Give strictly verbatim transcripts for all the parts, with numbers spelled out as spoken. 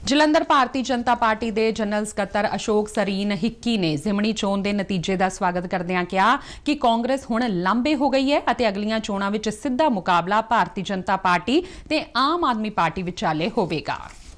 Jalandhar Bharatiya Janata Party ਦੇ general ਸਕੱਤਰ ਅਸ਼ੋਕ ਸਰੀਨ ਹਿੱਕੀ ਨੇ ਜ਼ਿਮਣੀ ਚੋਣ ਦੇ ਨਤੀਜੇ ਦਾ ਸਵਾਗਤ ਕਰਦਿਆਂ ਕਿਹਾ ਕਿ ਕਾਂਗਰਸ ਹੁਣ ਲਾਂਬੇ ਹੋ ਗਈ ਹੈ ਅਤੇ ਅਗਲੀਆਂ ਚੋਣਾਂ ਵਿੱਚ ਸਿੱਧਾ ਮੁਕਾਬਲਾ ਭਾਰਤੀ ਜਨਤਾ ਪਾਰਟੀ ਤੇ ਆਮ ਆਦਮੀ ਪਾਰਟੀ ਵਿਚਾਲੇ ਹੋਵੇਗਾ।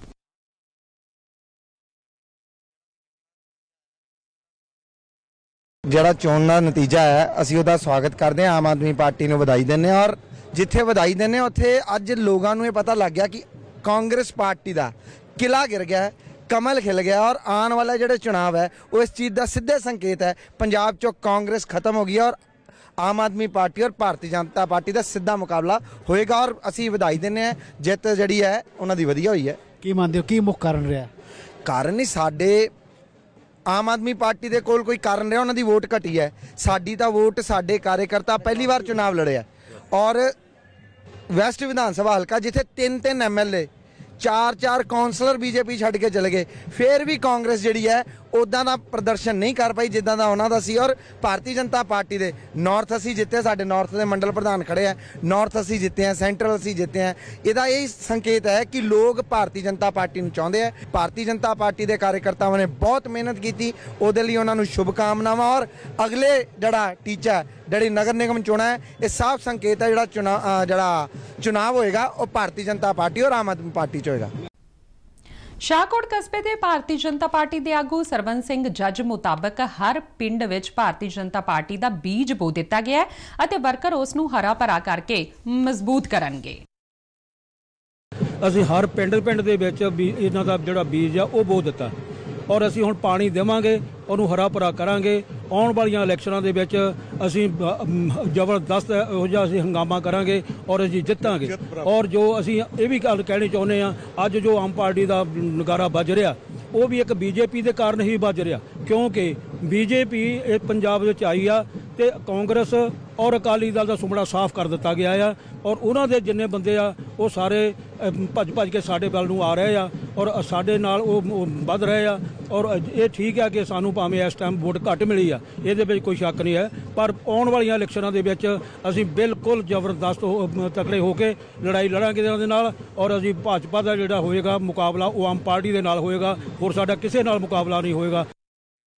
ਜਿਹੜਾ ਚੋਣ ਦਾ ਨਤੀਜਾ ਹੈ ਅਸੀਂ ਉਹਦਾ ਸਵਾਗਤ ਕਰਦੇ ਹਾਂ, ਆਮ ਆਦਮੀ ਪਾਰਟੀ ਨੂੰ ਵਧਾਈ ਦਿੰਦੇ ਹਾਂ ਔਰ ਜਿੱਥੇ ਵਧਾਈ ਦਿੰਦੇ ਹਾਂ ਉੱਥੇ ਅੱਜ ਲੋਕਾਂ ਨੂੰ ਇਹ ਪਤਾ ਲੱਗ ਗਿਆ ਕਿ ਕਾਂਗਰਸ ਪਾर्टी का किला गिर गया है, कमल खिल गया और आने वाला जो चुनाव है वो इस चीज़ का सीधे संकेत है। पंजाब चो कांग्रेस खत्म हो गई और आम आदमी पार्टी और भारतीय जनता पार्टी का सीधा मुकाबला होएगा और असी ਵਧਾਈ ਦਿੰਦੇ हैं जित जी है उन्हों की वधिया हुई है। की मानते हो की मुख कारण रहा? कारण नहीं साडे आम आदमी पार्टी के कोल कोई कारण रहा, उन्होंने वोट घटी है। साडी तो वोट साडे कार्यकर्ता पहली बार चुनाव लड़े है और वैस्ट विधान सभा हल्का जिथे तीन तीन एम एल ए चार चार कौंसलर बीजेपी छड़ के चले गए, फिर भी कांग्रेस जी है उदा का प्रदर्शन नहीं कर पाई जिदा का उन्होंने सी। और भारतीय जनता पार्टी के नॉर्थ असी जिते, साढ़े नॉर्थ के मंडल प्रधान खड़े हैं, नॉर्थ असी जिते हैं, सेंट्रल असी जिते हैं। इसका यही संकेत है कि लोग भारतीय जनता पार्टी को चाहते हैं। भारतीय जनता पार्टी के कार्यकर्ताओं ने बहुत मेहनत की, उहदे लई उन्होंने शुभकामनावां और अगले जड़ा टीचा जी नगर निगम चुना है ये साफ संकेत है जड़ा चुनाव जड़ा चुनाव होएगा वो भारतीय जनता पार्टी और आम आदमी पार्टी च होएगा। शाहकोट कस्बे के भारतीय जनता पार्टी के आगू सरवन सिंह जज मुताबिक हर पिंड विच भारतीय जनता पार्टी का बीज बो दिता गया है अते वर्कर उस नूं हरा भरा करके मजबूत करनगे। असीं हर पिंड पिंड दे विच इन्हां दा जिहड़ा बीज आ वो बो दिता और असीं हुण पानी देवांगे, ਉਹਨੂੰ ਹਰਾ ਭਰਾ ਕਰਾਂਗੇ। ਆਉਣ ਵਾਲੀਆਂ ਇਲੈਕਸ਼ਨਾਂ ਦੇ ਵਿੱਚ ਅਸੀਂ ਜ਼ਬਰਦਸਤ ਇਹੋ ਜਿਹਾ ਅਸੀਂ ਹੰਗਾਮਾ ਕਰਾਂਗੇ ਔਰ ਅਸੀਂ ਜਿੱਤਾਂਗੇ। ਔਰ ਜੋ ਅਸੀਂ ਇਹ ਵੀ ਗੱਲ ਕਹਿਣੀ ਚਾਹੁੰਦੇ ਹਾਂ, ਅੱਜ ਜੋ ਆਮ ਪਾਰਟੀ ਦਾ ਨਗਾਰਾ ਵੱਜ ਰਿਹਾ ਉਹ ਵੀ ਇੱਕ ਬੀਜੇਪੀ ਦੇ ਕਾਰਨ ਹੀ ਵੱਜ ਰਿਹਾ, ਕਿਉਂਕਿ ਬੀਜੇਪੀ ਇਹ ਪੰਜਾਬ ਵਿੱਚ ਆਈ ਆ ਤੇ ਕਾਂਗਰਸ ਔਰ ਅਕਾਲੀ ਦਲ ਦਾ ਸੁਮੜਾ ਸਾਫ਼ ਕਰ ਦਿੱਤਾ ਗਿਆ ਆ ਔਰ ਉਹਨਾਂ ਦੇ ਜਿੰਨੇ ਬੰਦੇ ਆ ਉਹ ਸਾਰੇ ਭੱਜ ਭੱਜ ਕੇ ਸਾਡੇ ਵੱਲ ਨੂੰ ਆ ਰਹੇ ਆ ਔਰ ਸਾਡੇ ਨਾਲ ਉਹ ਵੱਧ ਰਹੇ ਆ। ਔਰ ਇਹ ਠੀਕ ਆ ਕਿ ਸਾਨੂੰ ਭਾਵੇਂ ਇਸ ਟਾਈਮ ਵੋਟ ਘੱਟ ਮਿਲੀ ਆ, ਇਹਦੇ ਵਿੱਚ ਕੋਈ ਸ਼ੱਕ ਨਹੀਂ ਹੈ, ਪਰ ਆਉਣ ਵਾਲੀਆਂ ਇਲੈਕਸ਼ਨਾਂ ਦੇ ਵਿੱਚ ਅਸੀਂ ਬਿਲਕੁਲ ਜ਼ਬਰਦਸਤ ਤਕੜੇ ਹੋ ਕੇ ਲੜਾਈ ਲੜਾਂਗੇ ਇਹਨਾਂ ਦੇ ਨਾਲ ਔਰ ਅਸੀਂ ਭਾਜਪਾ ਦਾ ਜਿਹੜਾ ਹੋਏਗਾ ਮੁਕਾਬਲਾ ਉਹ ਆਮ ਪਾਰਟੀ ਦੇ ਨਾਲ ਹੋਏਗਾ, ਹੋਰ ਸਾਡਾ ਕਿਸੇ ਨਾਲ ਮੁਕਾਬਲਾ ਨਹੀਂ ਹੋਏਗਾ।